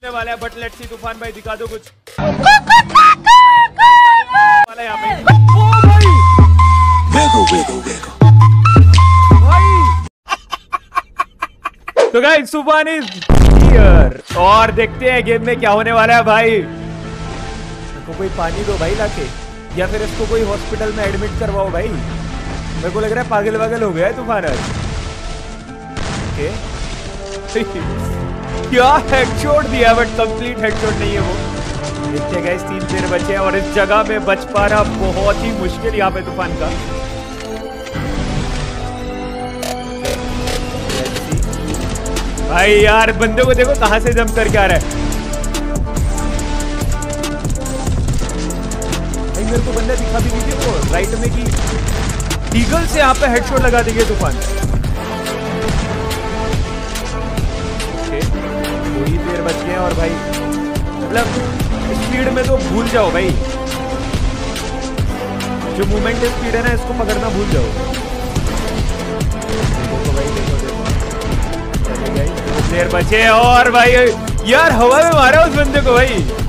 वाला है, but let's see तूफान भाई दिखा दो कुछ वाला यहाँ पे। ओ भाई तो गाइस तूफान इज हियर और देखते हैं गेम में क्या होने वाला है भाई। इसको कोई पानी दो भाई लाके, या फिर इसको कोई हॉस्पिटल में एडमिट करवाओ भाई। मेरे को लग रहा है पागल वागल हो गया है तूफान आज। क्या हेडशॉट दिया, बट कंप्लीट हेडशॉट नहीं है वो। देखते हैं गाइस 3 प्लेयर बचे हैं और इस जगह में बच पाना बहुत ही मुश्किल यहाँ पे तूफान का। भाई यार बंदे को देखो कहां से जंप करके आ रहा है। भाई मेरे को बंदा दिखा भी दीजिए वो राइट में कि ईगल से यहाँ पे हेडशॉट लगा देंगे तूफान। वही प्लेयर बच गए और भाई मतलब स्पीड में तो भूल जाओ भाई, जो मूवमेंट स्पीड है ना इसको पकड़ना भूल जाओ। देखो भाई देखो प्लेयर बचे और भाई यार हवा में मारा उस बंदे को भाई।